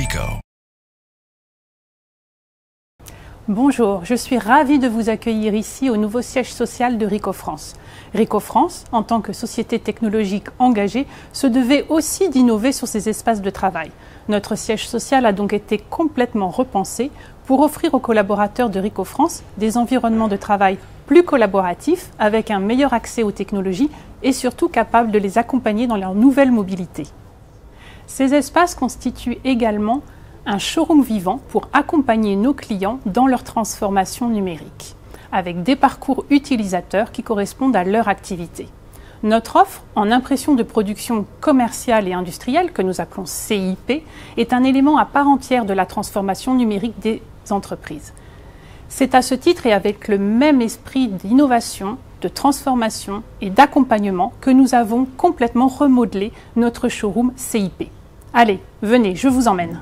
Ricoh. Bonjour, je suis ravie de vous accueillir ici au nouveau siège social de Ricoh France. Ricoh France, en tant que société technologique engagée, se devait aussi d'innover sur ses espaces de travail. Notre siège social a donc été complètement repensé pour offrir aux collaborateurs de Ricoh France des environnements de travail plus collaboratifs, avec un meilleur accès aux technologies et surtout capables de les accompagner dans leur nouvelle mobilité. Ces espaces constituent également un showroom vivant pour accompagner nos clients dans leur transformation numérique, avec des parcours utilisateurs qui correspondent à leur activité. Notre offre en impression de production commerciale et industrielle, que nous appelons CIP, est un élément à part entière de la transformation numérique des entreprises. C'est à ce titre et avec le même esprit d'innovation, de transformation et d'accompagnement que nous avons complètement remodelé notre showroom CIP. Allez, venez, je vous emmène.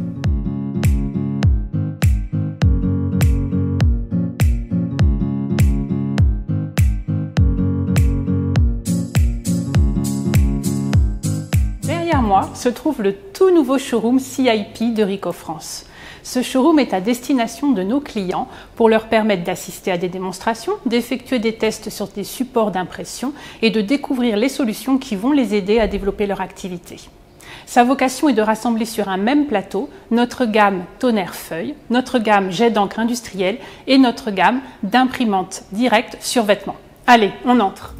Derrière moi se trouve le tout nouveau showroom CIP de Ricoh France. Ce showroom est à destination de nos clients pour leur permettre d'assister à des démonstrations, d'effectuer des tests sur des supports d'impression et de découvrir les solutions qui vont les aider à développer leur activité. Sa vocation est de rassembler sur un même plateau notre gamme tonnerre feuille, notre gamme jet d'encre industrielle et notre gamme d'imprimantes directes sur vêtements. Allez, on entre.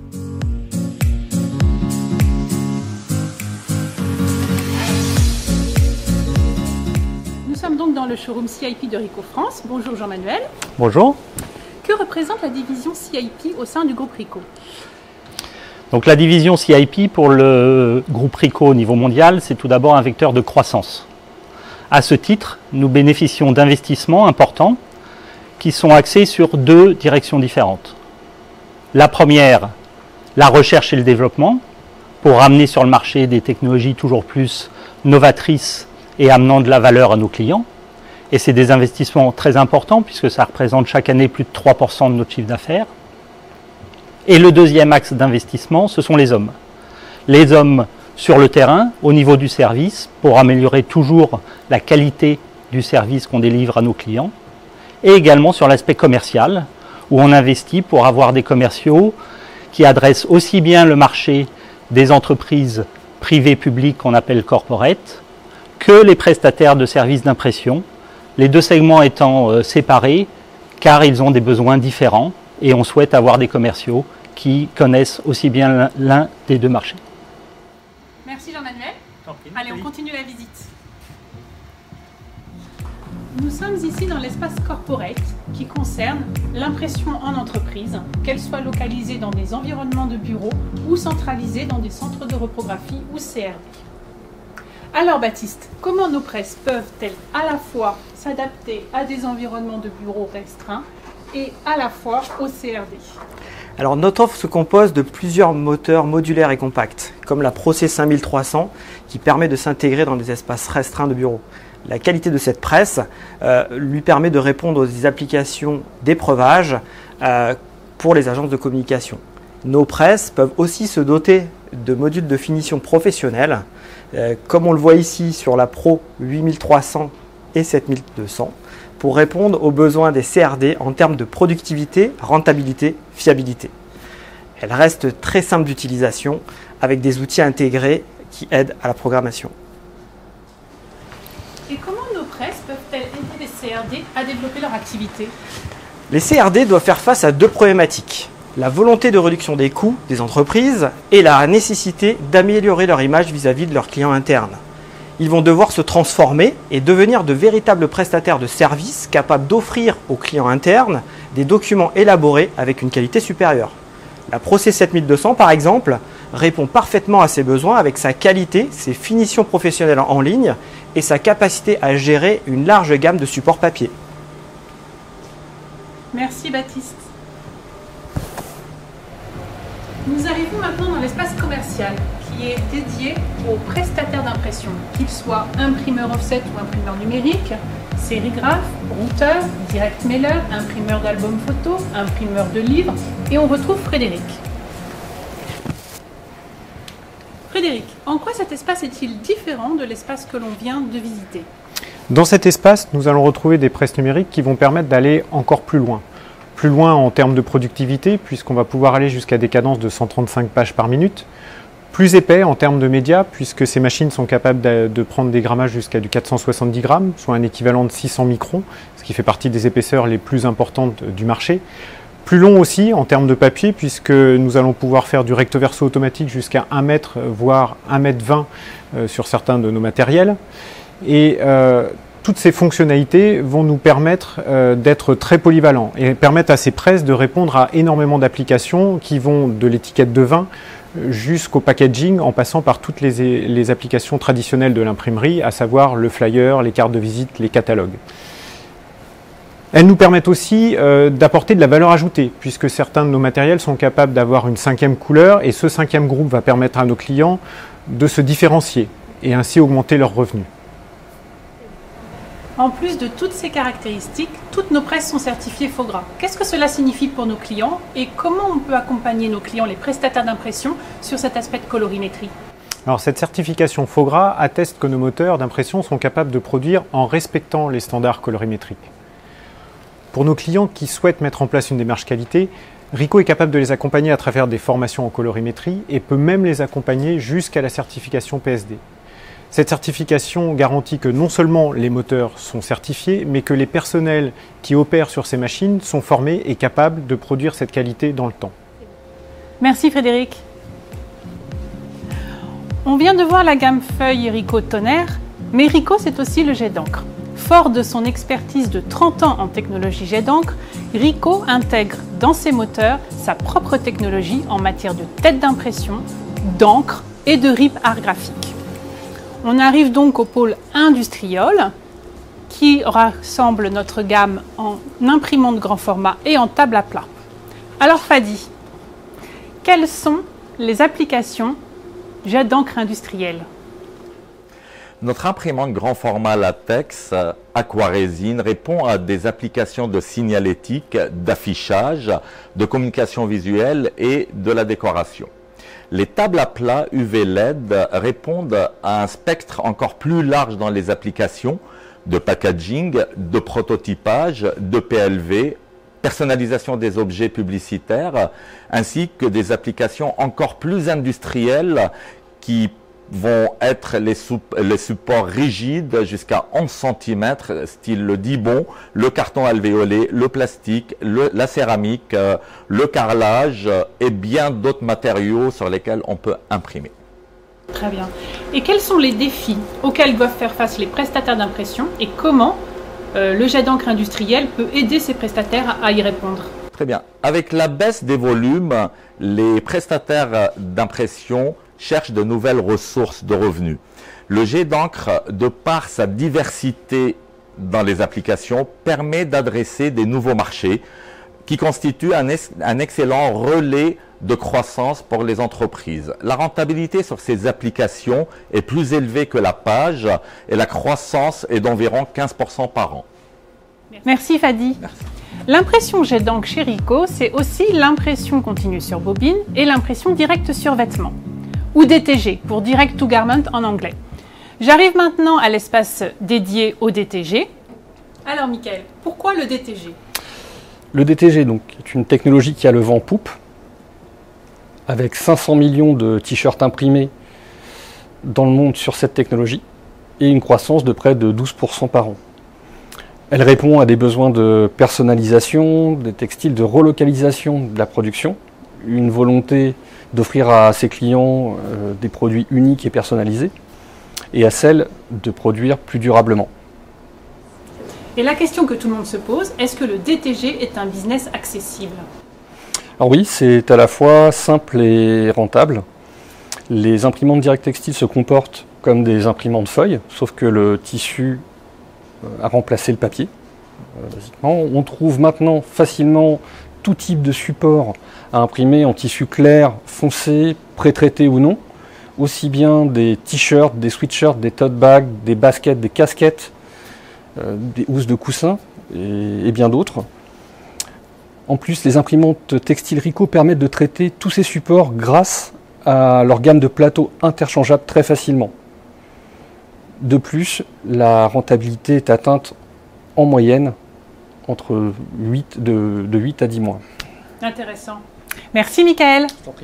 Nous sommes donc dans le showroom CIP de Ricoh France. Bonjour Jean-Manuel. Bonjour. Que représente la division CIP au sein du groupe Ricoh ? Donc la division CIP pour le groupe Ricoh au niveau mondial, c'est tout d'abord un vecteur de croissance. À ce titre, nous bénéficions d'investissements importants qui sont axés sur deux directions différentes. La première, la recherche et le développement, pour ramener sur le marché des technologies toujours plus novatrices et amenant de la valeur à nos clients. Et c'est des investissements très importants puisque ça représente chaque année plus de 3% de notre chiffre d'affaires. Et le deuxième axe d'investissement, ce sont les hommes. Les hommes sur le terrain, au niveau du service, pour améliorer toujours la qualité du service qu'on délivre à nos clients. Et également sur l'aspect commercial, où on investit pour avoir des commerciaux qui adressent aussi bien le marché des entreprises privées publiques qu'on appelle corporate, que les prestataires de services d'impression, les deux segments étant séparés, car ils ont des besoins différents. Et on souhaite avoir des commerciaux qui connaissent aussi bien l'un des deux marchés. Merci Jean-Manuel. Allez, on continue la visite. Nous sommes ici dans l'espace corporate qui concerne l'impression en entreprise, qu'elle soit localisée dans des environnements de bureaux ou centralisée dans des centres de reprographie ou CRD. Alors Baptiste, comment nos presses peuvent-elles à la fois s'adapter à des environnements de bureaux restreints et à la fois au CRD? Alors notre offre se compose de plusieurs moteurs modulaires et compacts, comme la Pro C5300 qui permet de s'intégrer dans des espaces restreints de bureau. La qualité de cette presse lui permet de répondre aux applications d'épreuvage pour les agences de communication. Nos presses peuvent aussi se doter de modules de finition professionnels, comme on le voit ici sur la Pro 8300 et 7200. Pour répondre aux besoins des CRD en termes de productivité, rentabilité, fiabilité. Elle reste très simple d'utilisation avec des outils intégrés qui aident à la programmation. Et comment nos presses peuvent-elles aider les CRD à développer leur activité? Les CRD doivent faire face à deux problématiques. La volonté de réduction des coûts des entreprises et la nécessité d'améliorer leur image vis-à-vis de leurs clients internes. Ils vont devoir se transformer et devenir de véritables prestataires de services capables d'offrir aux clients internes des documents élaborés avec une qualité supérieure. La Pro C7200 par exemple répond parfaitement à ces besoins avec sa qualité, ses finitions professionnelles en ligne et sa capacité à gérer une large gamme de supports papier. Merci Baptiste. Nous arrivons maintenant dans l'espace commercial qui est dédié aux prestataires d'impression, qu'ils soient imprimeurs offset ou imprimeurs numériques, sérigraphes, routeurs, direct mailer, imprimeurs d'albums photos, imprimeurs de livres, et on retrouve Frédéric. Frédéric, en quoi cet espace est-il différent de l'espace que l'on vient de visiter? Dans cet espace, nous allons retrouver des presses numériques qui vont permettre d'aller encore plus loin. Plus loin en termes de productivité, puisqu'on va pouvoir aller jusqu'à des cadences de 135 pages par minute. Plus épais en termes de médias, puisque ces machines sont capables de prendre des grammages jusqu'à du 470 grammes, soit un équivalent de 600 microns, ce qui fait partie des épaisseurs les plus importantes du marché. Plus long aussi en termes de papier, puisque nous allons pouvoir faire du recto verso automatique jusqu'à 1 mètre, voire 1,20 m sur certains de nos matériels. Et toutes ces fonctionnalités vont nous permettre d'être très polyvalents et permettent à ces presses de répondre à énormément d'applications qui vont de l'étiquette de vin jusqu'au packaging, en passant par toutes les applications traditionnelles de l'imprimerie, à savoir le flyer, les cartes de visite, les catalogues. Elles nous permettent aussi d'apporter de la valeur ajoutée, puisque certains de nos matériels sont capables d'avoir une 5e couleur, et ce 5e groupe va permettre à nos clients de se différencier et ainsi augmenter leurs revenus. En plus de toutes ces caractéristiques, toutes nos presses sont certifiées FOGRA. Qu'est-ce que cela signifie pour nos clients et comment on peut accompagner nos clients, les prestataires d'impression, sur cet aspect de colorimétrie? Alors, cette certification FOGRA atteste que nos moteurs d'impression sont capables de produire en respectant les standards colorimétriques. Pour nos clients qui souhaitent mettre en place une démarche qualité, Ricoh est capable de les accompagner à travers des formations en colorimétrie et peut même les accompagner jusqu'à la certification PSD. Cette certification garantit que non seulement les moteurs sont certifiés, mais que les personnels qui opèrent sur ces machines sont formés et capables de produire cette qualité dans le temps. Merci Frédéric. On vient de voir la gamme feuille Ricoh Tonnerre, mais Ricoh c'est aussi le jet d'encre. Fort de son expertise de 30 ans en technologie jet d'encre, Ricoh intègre dans ses moteurs sa propre technologie en matière de tête d'impression, d'encre et de RIP art graphique. On arrive donc au pôle industriel qui rassemble notre gamme en imprimante grand format et en table à plat. Alors Fadi, quelles sont les applications jet d'encre industriel? Notre imprimante grand format latex aquarésine répond à des applications de signalétique, d'affichage, de communication visuelle et de la décoration. Les tables à plat UV LED répondent à un spectre encore plus large dans les applications de packaging, de prototypage, de PLV, personnalisation des objets publicitaires, ainsi que des applications encore plus industrielles qui vont être les supports rigides jusqu'à 11 cm, style le Dibond, le carton alvéolé, le plastique, la céramique, le carrelage et bien d'autres matériaux sur lesquels on peut imprimer. Très bien. Et quels sont les défis auxquels doivent faire face les prestataires d'impression et comment le jet d'encre industriel peut aider ces prestataires à y répondre? Très bien. Avec la baisse des volumes, les prestataires d'impression cherchent de nouvelles ressources de revenus. Le jet d'encre, de par sa diversité dans les applications, permet d'adresser des nouveaux marchés qui constituent un excellent relais de croissance pour les entreprises. La rentabilité sur ces applications est plus élevée que la page et la croissance est d'environ 15% par an. Merci Fadi. Merci. L'impression jet d'encre chez Ricoh, c'est aussi l'impression continue sur bobine et l'impression directe sur vêtements, ou DTG pour Direct to Garment en anglais. J'arrive maintenant à l'espace dédié au DTG. Alors Mickaël, pourquoi le DTG? Le DTG donc, est une technologie qui a le vent en poupe, avec 500 millions de t-shirts imprimés dans le monde sur cette technologie, et une croissance de près de 12% par an. Elle répond à des besoins de personnalisation, des textiles, de relocalisation de la production, une volonté d'offrir à ses clients des produits uniques et personnalisés, et à celle de produire plus durablement. Et la question que tout le monde se pose, est-ce que le DTG est un business accessible? Alors oui, c'est à la fois simple et rentable. Les imprimantes direct textiles se comportent comme des imprimantes feuilles, sauf que le tissu a remplacé le papier. Basiquement, on trouve maintenant facilement tout type de support à imprimer en tissu clair, foncé, pré-traité ou non, aussi bien des t-shirts, des sweatshirts, des tote bags, des baskets, des casquettes, des housses de coussins et bien d'autres. En plus, les imprimantes textiles Ricoh permettent de traiter tous ces supports grâce à leur gamme de plateaux interchangeables très facilement. De plus, la rentabilité est atteinte en moyenne entre 8 à 10 mois. Intéressant. Merci Michael.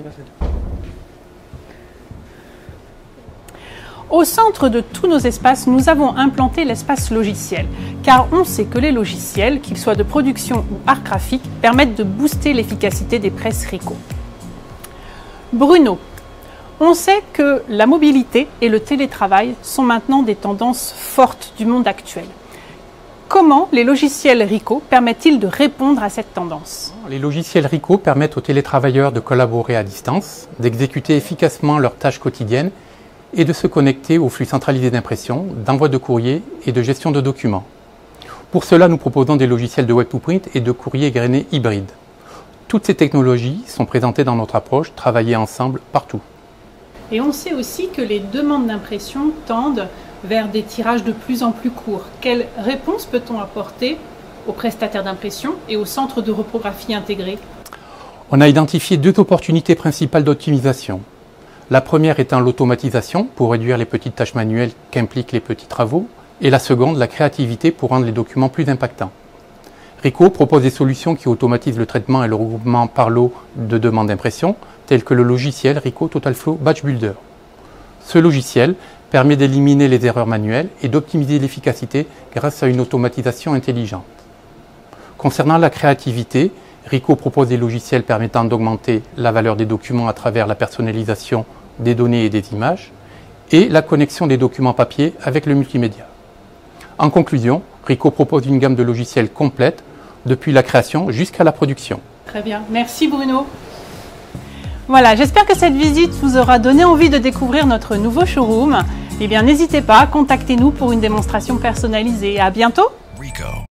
Au centre de tous nos espaces, nous avons implanté l'espace logiciel, car on sait que les logiciels, qu'ils soient de production ou art graphique, permettent de booster l'efficacité des presses Ricoh. Bruno, on sait que la mobilité et le télétravail sont maintenant des tendances fortes du monde actuel. Comment les logiciels Ricoh permettent-ils de répondre à cette tendance? Les logiciels Ricoh permettent aux télétravailleurs de collaborer à distance, d'exécuter efficacement leurs tâches quotidiennes et de se connecter au flux centralisé d'impression, d'envoi de courrier et de gestion de documents. Pour cela, nous proposons des logiciels de Web2Print et de courrier égrené hybride. Toutes ces technologies sont présentées dans notre approche Travailler ensemble partout. Et on sait aussi que les demandes d'impression tendent vers des tirages de plus en plus courts. Quelle réponse peut-on apporter aux prestataires d'impression et aux centres de reprographie intégrés? On a identifié deux opportunités principales d'optimisation. La première étant l'automatisation pour réduire les petites tâches manuelles qu'impliquent les petits travaux, et la seconde, la créativité pour rendre les documents plus impactants. Ricoh propose des solutions qui automatisent le traitement et le regroupement par lot de demandes d'impression, telles que le logiciel Ricoh TotalFlow Batch Builder. Ce logiciel permet d'éliminer les erreurs manuelles et d'optimiser l'efficacité grâce à une automatisation intelligente. Concernant la créativité, Ricoh propose des logiciels permettant d'augmenter la valeur des documents à travers la personnalisation des données et des images et la connexion des documents papier avec le multimédia. En conclusion, Ricoh propose une gamme de logiciels complète depuis la création jusqu'à la production. Très bien, merci Bruno. Voilà, j'espère que cette visite vous aura donné envie de découvrir notre nouveau showroom. Eh bien, n'hésitez pas, contactez-nous pour une démonstration personnalisée. À bientôt.